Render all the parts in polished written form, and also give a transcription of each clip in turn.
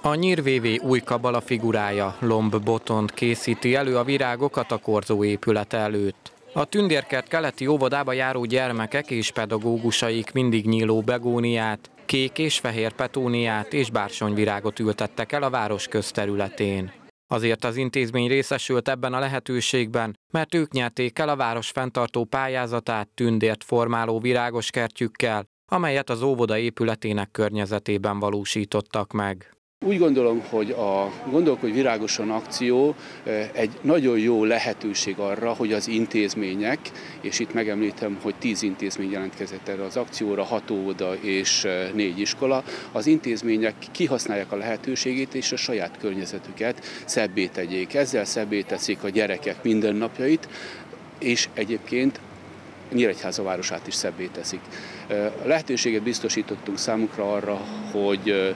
A Nyír VV új kabala figurája, Lomb Botond készíti elő a virágokat a korzó épülete előtt. A Tündérkert keleti óvodába járó gyermekek és pedagógusaik mindig nyíló begóniát, kék és fehér petóniát és bársonyvirágot ültettek el a város közterületén. Azért az intézmény részesült ebben a lehetőségben, mert ők nyerték el a város fenntartó pályázatát tündért formáló virágoskertjükkel, amelyet az óvoda épületének környezetében valósítottak meg. Úgy gondolom, hogy a Gondolkodj Virágosan akció egy nagyon jó lehetőség arra, hogy az intézmények, és itt megemlítem, hogy 10 intézmény jelentkezett erre az akcióra, 6 óvoda és 4 iskola, az intézmények kihasználják a lehetőségét és a saját környezetüket szebbé tegyék. Ezzel szebbé teszik a gyerekek mindennapjait, és egyébként Nyíregyháza városát is szebbé teszik. Lehetőséget biztosítottunk számukra arra, hogy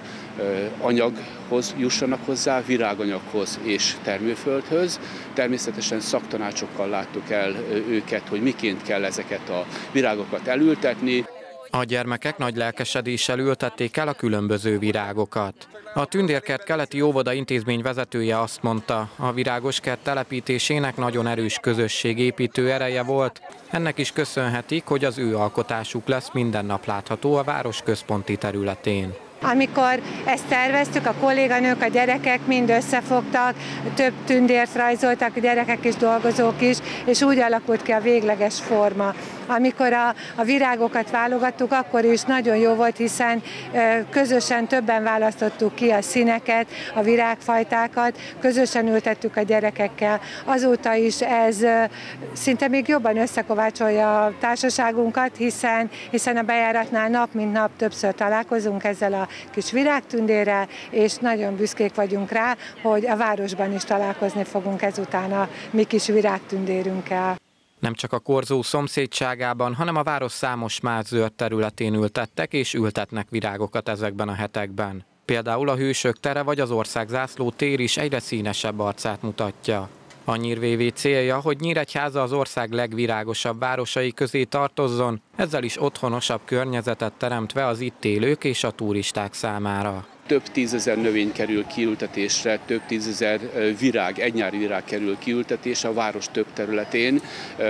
anyaghoz jussanak hozzá, viráganyaghoz és termőföldhöz. Természetesen szaktanácsokkal láttuk el őket, hogy miként kell ezeket a virágokat elültetni. A gyermekek nagy lelkesedéssel ültették el a különböző virágokat. A Tündérkert keleti óvoda intézmény vezetője azt mondta, a virágoskert telepítésének nagyon erős közösségépítő ereje volt. Ennek is köszönhetik, hogy az ő alkotásuk lesz minden nap látható a város központi területén. Amikor ezt terveztük, a kolléganők, a gyerekek mind összefogtak, több tündért rajzoltak, a gyerekek és dolgozók is, és úgy alakult ki a végleges forma. Amikor a virágokat válogattuk, akkor is nagyon jó volt, hiszen közösen többen választottuk ki a színeket, a virágfajtákat, közösen ültettük a gyerekekkel. Azóta is ez szinte még jobban összekovácsolja a társaságunkat, hiszen a bejáratnál nap mint nap többször találkozunk ezzel a kis virágtündérrel, és nagyon büszkék vagyunk rá, hogy a városban is találkozni fogunk ezután a mi kis virágtündérünkkel. Nem csak a korzó szomszédságában, hanem a város számos más zöld területén ültettek és ültetnek virágokat ezekben a hetekben. Például a Hősök tere vagy az Országzászló tér is egyre színesebb arcát mutatja. A Nyír VV célja, hogy Nyíregyháza az ország legvirágosabb városai közé tartozzon, ezzel is otthonosabb környezetet teremtve az itt élők és a turisták számára. Több tízezer növény kerül kiültetésre, több tízezer virág, egynyári virág kerül kiültetésre a város több területén.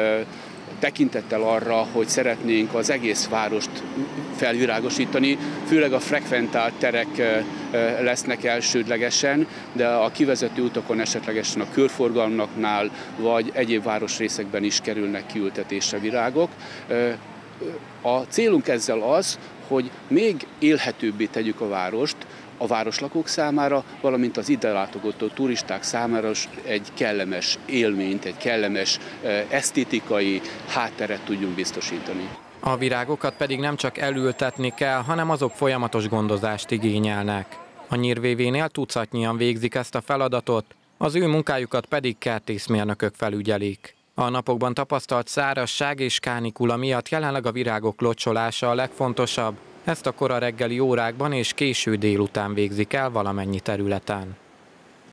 Tekintettel arra, hogy szeretnénk az egész várost felvirágosítani, főleg a frekventált terek lesznek elsődlegesen, de a kivezető utakon esetlegesen a körforgalmaknál vagy egyéb városrészekben is kerülnek kiültetésre virágok. A célunk ezzel az, hogy még élhetőbbé tegyük a várost, a városlakók számára, valamint az ide látogató turisták számára egy kellemes élményt, egy kellemes esztétikai hátteret tudjunk biztosítani. A virágokat pedig nem csak elültetni kell, hanem azok folyamatos gondozást igényelnek. A Nyír VV-nél tucatnyian végzik ezt a feladatot, az ő munkájukat pedig kertészmérnökök felügyelik. A napokban tapasztalt szárazság és kánikula miatt jelenleg a virágok locsolása a legfontosabb. Ezt a kora reggeli órákban és késő délután végzik el valamennyi területen.